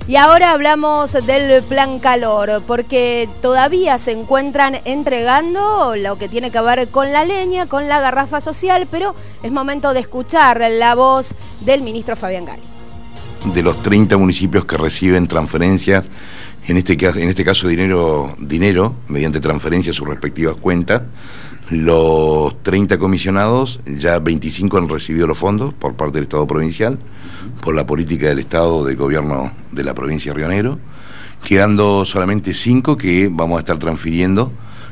Y ahora hablamos del Plan Calor, porque todavía se encuentran entregando lo que tiene que ver con la leña, con la garrafa social, pero es momento de escuchar la voz del ministro Fabián Gali. De los 30 municipios que reciben transferencias, en este caso dinero mediante transferencia a sus respectivas cuentas, los 30 comisionados, ya 25 han recibido los fondos por parte del Estado provincial, por la política del Estado del gobierno de la provincia de Río Negro, quedando solamente 5 que vamos a estar transfiriendo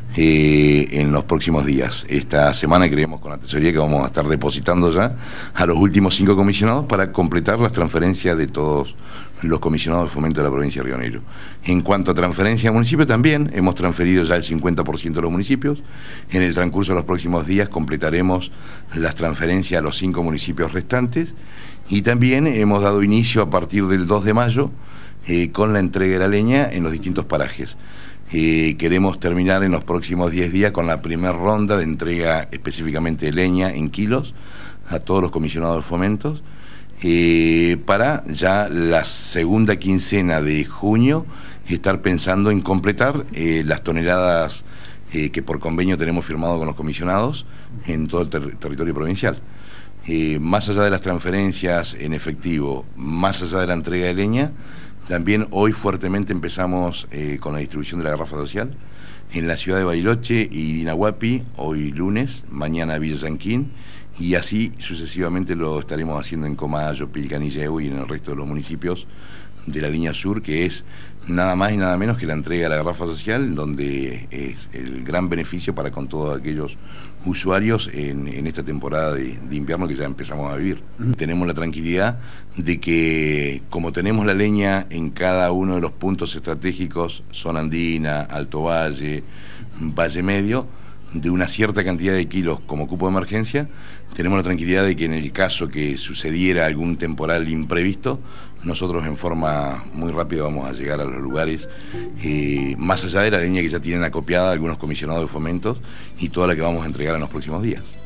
en los próximos días. Esta semana creemos con la tesorería que vamos a estar depositando ya a los últimos 5 comisionados para completar las transferencias de todos los comisionados de fomento de la provincia de Río Negro. En cuanto a transferencia al municipio, también hemos transferido ya el 50% de los municipios. En el transcurso de los próximos días completaremos las transferencias a los 5 municipios restantes y también hemos dado inicio a partir del 2 de mayo con la entrega de la leña en los distintos parajes. Queremos terminar en los próximos 10 días con la primera ronda de entrega específicamente de leña en kilos a todos los comisionados de fomentos, para ya la segunda quincena de junio estar pensando en completar las toneladas que por convenio tenemos firmado con los comisionados en todo el territorio provincial. Más allá de las transferencias en efectivo, más allá de la entrega de leña, también hoy fuertemente empezamos con la distribución de la garrafa social en la ciudad de Bariloche y Dinahuapi, hoy lunes, mañana Villa Yanquín, y así sucesivamente lo estaremos haciendo en Comayo, Pilcanilleu y en el resto de los municipios de la línea sur, que es nada más y nada menos que la entrega de la garrafa social, donde es el gran beneficio para con todos aquellos usuarios en esta temporada de invierno que ya empezamos a vivir. Tenemos la tranquilidad de que, como tenemos la leña en cada uno de los puntos estratégicos, zona andina, Alto Valle, Valle Medio, de una cierta cantidad de kilos como cupo de emergencia, tenemos la tranquilidad de que en el caso que sucediera algún temporal imprevisto, nosotros en forma muy rápida vamos a llegar a los lugares, más allá de la leña que ya tienen acopiada algunos comisionados de fomentos y toda la que vamos a entregar en los próximos días.